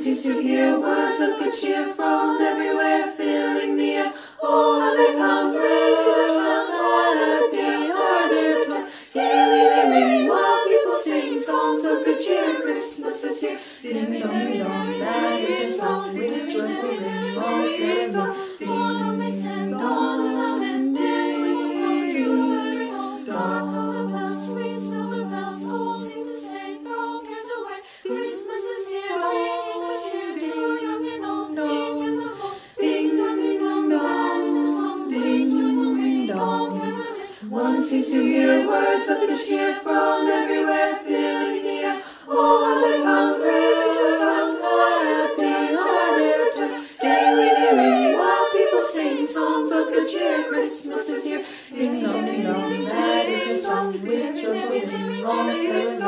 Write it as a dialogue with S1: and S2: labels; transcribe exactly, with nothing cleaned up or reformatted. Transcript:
S1: seems to hear words of good cheer from everywhere, filling the air. Oh, how they come praising the Son, holiday are their tones. Gaily they ring while people sing songs of good cheer. Christmas is here. Ding dong, ding dong, that is a song with joyful ring, all carols. Ding dong, ding dong, and ding dong. Sweet silver bells all seem to say, throw cares away. Christmas is here, bringing good cheer to young and old. Ding in the hall, ding dong, ding dong, dong, ding dong, ding dong. One seems to hear words of good cheer from everywhere, filling the air. Oh, how they come praising the Son, happy are their tones. Gaily they ring while people sing songs of good cheer. Christmas is here, ding dong, ding dong, that is a song with joyful ring, all carols.